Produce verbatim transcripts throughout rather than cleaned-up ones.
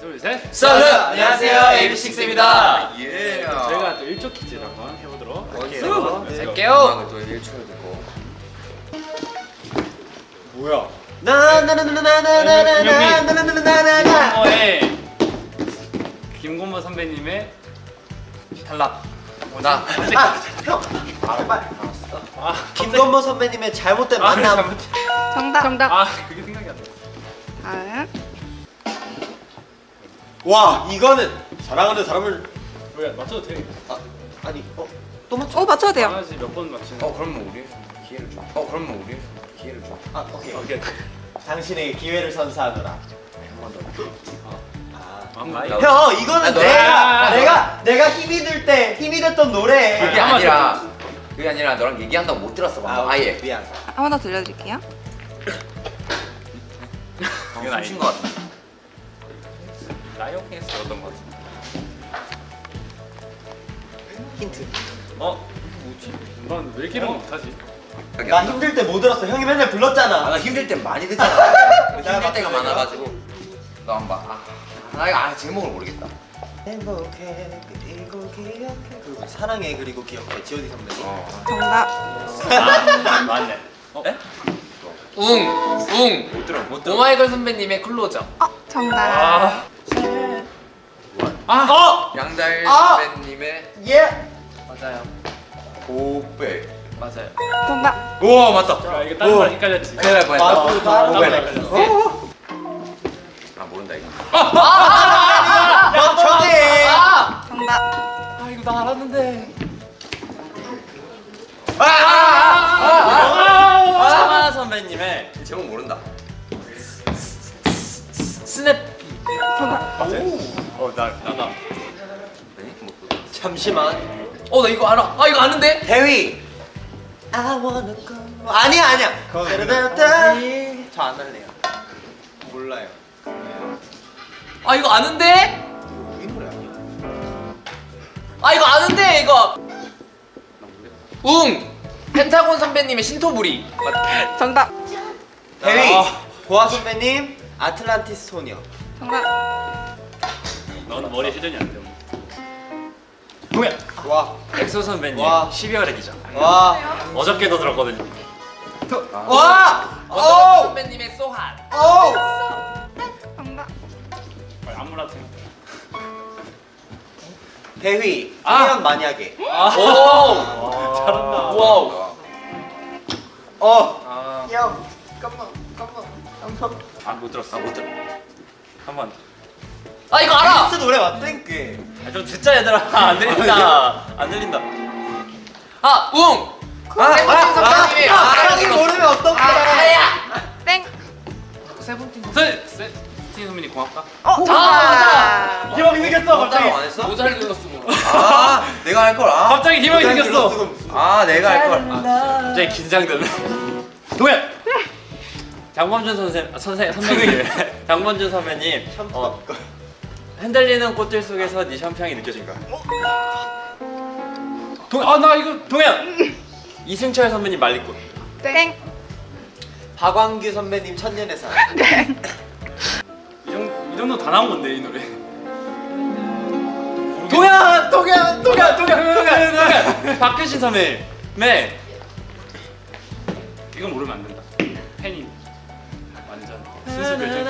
둘, 셋! 썰루! 안녕하세요, 에이비식스입니다. 예. 저희가 또 일 초 퀴즈를 한번 해보도록 할게요. 할게요. 또 일 초를 듣고. 뭐야? 나나나나나나나나나나나나나나. 김건모의 김건모 선배님의 탈락. 나. 형! 아, 김건모 선배님의 잘못된 만남. 정답. 정답. 아, 그게 생각이 안 나. 다음. 와, 이거는 사랑하는 사람을. 왜 맞춰도 돼? 아, 아니, 어, 또 맞춰? 어 맞춰도 돼요. 하나씩 몇 번 맞추는? 어 그러면 우리 기회를 줘. 어 그러면 우리 기회를 줘. 아, 오케이. 오케이. 당신에게 기회를 선사하노라. 한 번 더. 아, 나- 형, 이거는 아, 너랑- 내가 아, 내가 내가 힘이 들 때 힘이 됐던 노래. 그게 아, 아니라 그게 아니라 너랑 얘기한다고 못 들었어 방금. 아예. 미안. 한 번 더 들려드릴게요. 이건 숨쉰 것 같아. 라이오킹에서 얻은 것 같은데. 힌트. 어? 뭐지? 난 왜 이렇게 이런 거 못하지? 나 힘들 때 못 들었어. 형이 맨날 아, 불렀잖아. 나 힘들 땐 많이 듣잖아. 힘들 맞춰, 때가 내가. 많아가지고. 너 한 번 봐. 아, 나 이거 아 제목을 모르겠다. 행복해 그리고 기억해. 그리고 사랑해 그리고 기억해. 지오디 선배님. 어. 정답. 아, 맞네. 어? 에? 웅! 웅! 못 들어, 못 들어. 오마이걸 선배님의 클로저. 어 정답. 아. 아! 어! 양달 아! 선배님의 예. 맞아요. 고백. 맞아요. 정답. 우와 맞다. 야, 이거 다른 말 헷갈렸지. 큰일 날 뻔했다. 아, 또 다른 고백. 거네. 헷갈렸어. 아 모른다 이거. 멈춰게. 아! 정답. 아, 이거 나 알았는데. 차마 선배님의 제목 모른다. 스냅. 어, 나, 나, 나. 네? 뭐, 잠시만. 어, 나 이거 알아. 아, 이거 아는데? 대위. I wanna go. 아니야 아니야. 저안 할래요. 몰라요. 아, 이거 아는데? 우리 노래 아니야? 아, 이거 아는데, 이거. 웅! 펜타곤 선배님의 신토부리. 정답. 대위. 아. 보아 선배님 아틀란티스 소녀. 정답. 넌 머리 회전이 안 돼. 동현! 와. 엑소 선배님 와. 십이월의 기적. 와. 어저께도 들었거든요. 와. 원더걸스 오. 선배님의 소한. 오. 정답. 아무나 생 대위. 아. 후회한 만약에. 아. 오! 잘한다. 와우. 어. 아, 형. 잠깐만. 잠깐만. 잠깐만. 아, 못 들었어. 못 들어. 한 번. 아, 이거 알아! 스 노래 맞다니까. 아, 좀 듣자 얘들아. 안 들린다. 안 들린다. 아, 웅! 아, 세븐틴 선배님의 야, 아, 형이 모르면 어떡해. 아야! 땡. 세븐틴 세, 세, 스틴 선배님 고맙다. 어 정답. 희망이 생겼어 갑자기. 안 했어? 모자를 눌렀어. 뭐. 아 내가 할 걸. 아, 갑자기 희망이 생겼어. 아 내가 할 걸. 아, 갑자기 긴장되네. 동현. 장범준 선생 선생 선배님. 장범준 선배님. 어, 흔들리는 꽃들 속에서 네 샴푸향이 느껴진 거야. 동, 아나 이거 동현. 이승철 선배님 말리꽃. 땡. 박광규 선배님 천년의 사랑. 이 정도 이 정도 다 나온 건데 이 노래. 동현, 동현, 동현, 동현, 동현. 동현. 박규신 선배. 네. 이건 모르면 안 된다. 팬이 완전 순수 결정.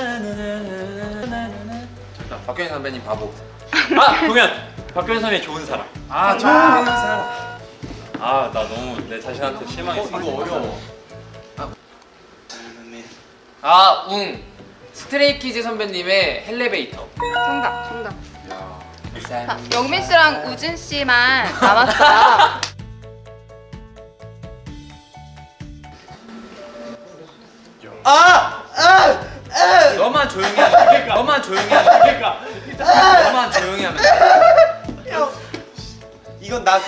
박현희 선배님 바보. 아 동현. 박규신 선배 좋은 사람. 아 좋은 사람. 아 나 너무 내 자신한테 실망했어. 어, 이거 어려워. 아, 웅! 스트레이키즈 선배님의 헬레베이터. 정답. 정답. 자, 자, 영민 씨랑 우진 씨만 남았어요. 아, 아, 아. 너만 조용히 하면 돼. 너만 조용히 하면 돼. 너만 조용히 하면 돼. 형. 이건 나 그.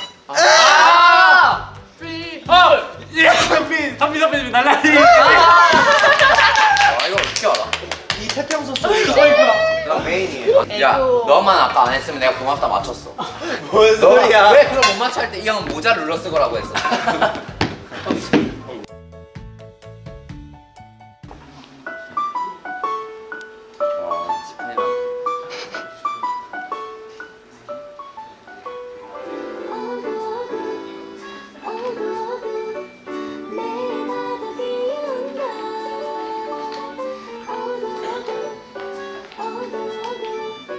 아! 아! 예! 선비 선비 선배님 날라리. 아 이거 어떻게 알아? 이 태평소 소리가 그러니까. 나 메인이에요. 야 애교. 너만 아까 안 했으면 내가 고맙다 맞췄어. 뭔 너가 소리야? 왜 그걸 못 맞출 때 이 형은 모자를 눌러 쓰거라고 했어. 와, 스파이랑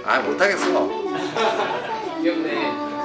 아 못하겠어. 귀엽네.